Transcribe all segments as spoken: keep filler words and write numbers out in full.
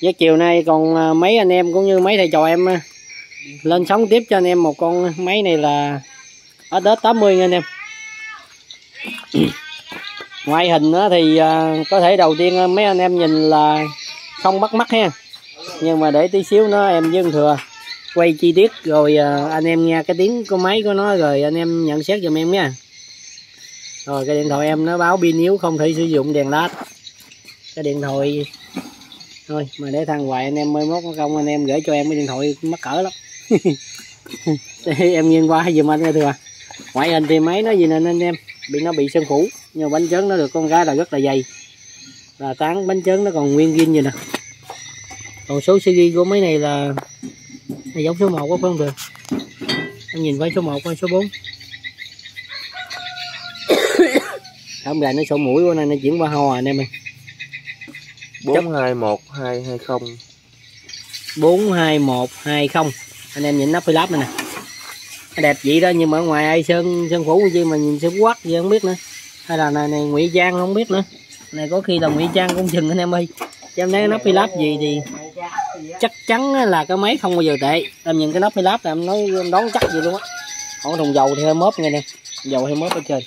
Với chiều nay còn mấy anh em cũng như mấy thầy trò em lên sóng tiếp cho anh em một con máy này là ở Tết tám mươi nha anh em. Ngoại hình thì có thể đầu tiên mấy anh em nhìn là không bắt mắt ha, nhưng mà để tí xíu nó em Dương Thừa quay chi tiết rồi anh em nghe cái tiếng của máy của nó rồi anh em nhận xét giùm em nha. Rồi cái điện thoại em nó báo pin yếu không thể sử dụng đèn led. Cái điện thoại thôi mà để thằng hoài anh em mới mốt công anh em gửi cho em cái điện thoại mắc cỡ lắm. Em nghiêng qua giùm anh nha Thừa. Ngoại hình thì máy nó gì nên anh em bị nó bị sơn phủ, nhưng mà bánh trứng nó được con gái là rất là dày, là tán bánh trứng nó còn nguyên zin vậy nè. Còn số xê giê của máy này là, là giống số một quá phải không Thừa? Em nhìn với số một hay số bốn? Không gà nó sổ mũi của này nó chuyển qua hoa anh em ơi. bốn hai một hai hai không bốn hai một hai không. Anh em nhìn nắp phi láp này nè, nó đẹp vậy đó, nhưng mà ở ngoài ai sơn sơn phủ gì mà nhìn sơn quắc gì không biết nữa, hay là này, này ngụy trang không biết nữa. Này có khi là ngụy trang cũng chừng anh em ơi, chứ em thấy nắp phi láp gì thì chắc chắn là cái máy không bao giờ tệ. Em nhìn cái nắp phi láp là em nói em đoán chắc gì luôn á. Còn thùng dầu thì hơi móp nghe nè, dầu hơi móp ở trên.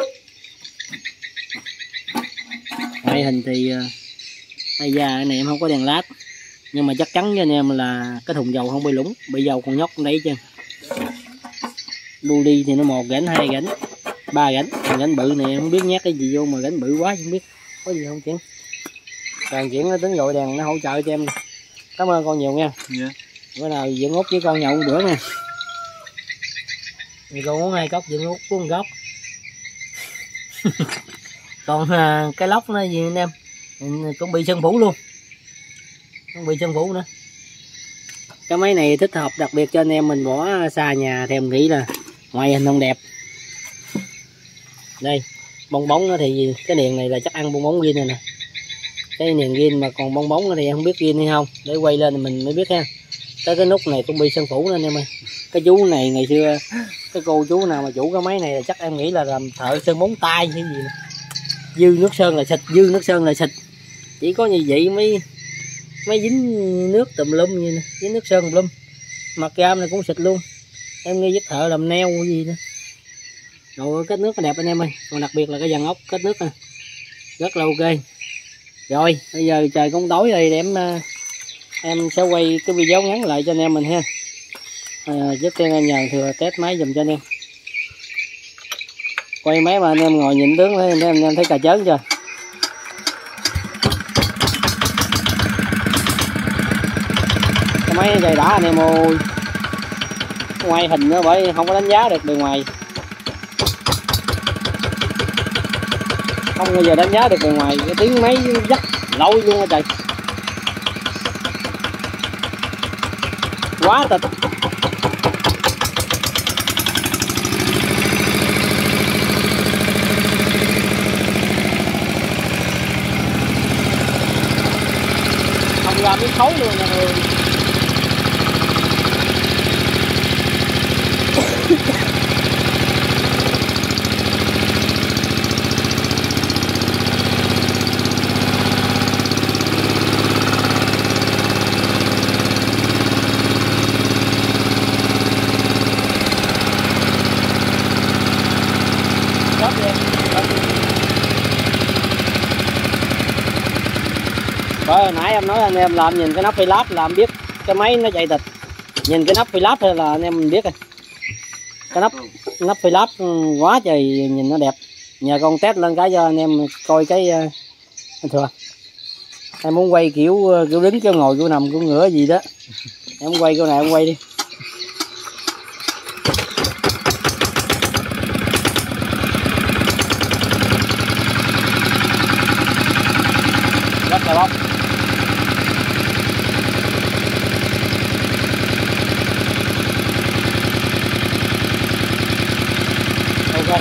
Ngoại hình thì ai da cái này em không có đèn led, nhưng mà chắc chắn với anh em là cái thùng dầu không bị lủng, bị dầu còn nhóc đấy chứ. Đu đi thì nó một gánh, hai gánh, ba gánh. Gánh bự này không biết nhét cái gì vô mà gánh bự quá không biết có gì không chuyển. Càng chuyển nó tính gọi đèn nó hỗ trợ cho em. Cảm ơn con nhiều nha. Yeah. Bữa nào dưỡng út với con nhậu một bữa nha. Thì con uống hai cốc dưỡng út uống một cốc. Còn à, cái lốc nó gì anh em cũng bị sơn phủ luôn, không bị sơn phủ nữa. Cái máy này thích hợp đặc biệt cho anh em mình bỏ xa nhà thì em nghĩ là ngoại hình không đẹp. Đây bong bóng nó thì cái đèn này là chắc ăn bong bóng gin này nè, cái đèn gin mà còn bong bóng thì em không biết gin hay không, để quay lên thì mình mới biết ha. Tới cái nút này cũng bị sơn phủ nên em ơi. Cái chú này ngày xưa cái cô chú nào mà chủ cái máy này là chắc em nghĩ là làm thợ sơn bóng tay hay gì nè. Dư nước sơn là xịt, dư nước sơn là xịt, chỉ có như vậy mới mới dính nước tùm lum như nè, dính nước sơn tùm lum. Mặt cam này cũng xịt luôn, em nghi giúp thợ làm neo gì nữa. Rồi kết nước nó đẹp anh em ơi, còn đặc biệt là cái dàn ốc kết nước nè rất là ok. Rồi bây giờ trời cũng tối rồi, để em em sẽ quay cái video ngắn lại cho anh em mình ha. À, trước tiên em nhờ Thừa test máy dùm cho anh em. Quay máy mà anh em ngồi nhìn tướng lên anh em thấy cà chớn chưa? Cái máy dày đã anh em ơi. Ngoài hình nó bởi không có đánh giá được bề ngoài, không bao giờ đánh giá được bề ngoài. Cái tiếng máy rất lỗi luôn á trời, quá tịch. Không ra miếng khối luôn nha người. Rồi nãy em nói anh em làm nhìn cái nắp phi láp là em biết cái máy nó chạy tịch. Nhìn cái nắp phi láp thôi là anh em mình biết rồi. Cái nắp nắp phi láp quá trời nhìn nó đẹp. Nhờ con test lên cái cho anh em coi cái uh, Thừa. Em muốn quay kiểu kiểu đứng kiểu ngồi kiểu nằm kiểu ngửa gì đó. Em quay kiểu này em quay đi. Rất là bóc. Ok.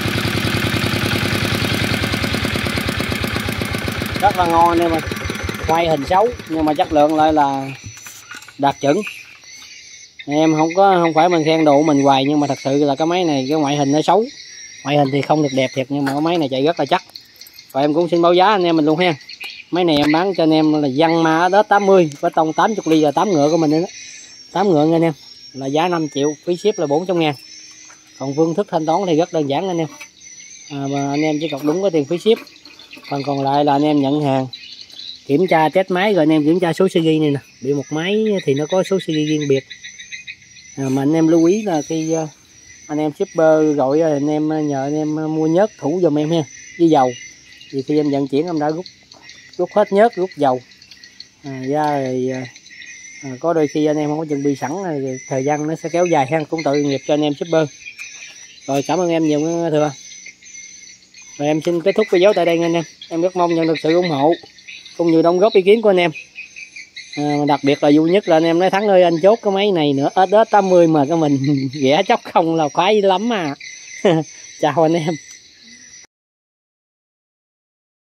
Rất là ngon em ơi. Quay hình xấu nhưng mà chất lượng lại là đạt chuẩn. Em không có không phải mình khen đồ mình hoài, nhưng mà thật sự là cái máy này cái ngoại hình nó xấu. Ngoại hình thì không được đẹp thiệt, nhưng mà cái máy này chạy rất là chắc. Và em cũng xin báo giá anh em mình luôn ha. Máy này em bán cho anh em là Văn Ma đó tám mươi, có tông tám mươi ly là tám ngựa của mình đó. tám ngựa nha anh em. Là giá năm triệu, phí ship là bốn trăm ngàn. Còn phương thức thanh toán thì rất đơn giản anh em. À, mà anh em chỉ cọc đúng cái tiền phí ship. Còn còn lại là anh em nhận hàng, kiểm tra test máy, rồi anh em kiểm tra số series này nè. Bị một máy thì nó có số series riêng biệt. À, mà anh em lưu ý là khi uh, anh em shipper gọi anh em nhờ anh em mua nhớt thủ giùm em ha, với dầu. Vì khi em vận chuyển em đã rút rút hết nhớt, rút dầu à, ra rồi à, có đôi khi anh em không có chuẩn bị sẵn rồi thời gian nó sẽ kéo dài ha, cũng tội nghiệp cho anh em shipper. Rồi cảm ơn em nhiều Thừa. Rồi em xin kết thúc video tại đây nha anh em. Em rất mong nhận được sự ủng hộ cũng như đóng góp ý kiến của anh em. À, đặc biệt là vui nhất là anh em nói Thắng ơi anh chốt cái máy này nữa ét ét tám mươi mà cái mình ghẻ chóc không là khoái lắm à. Chào anh em.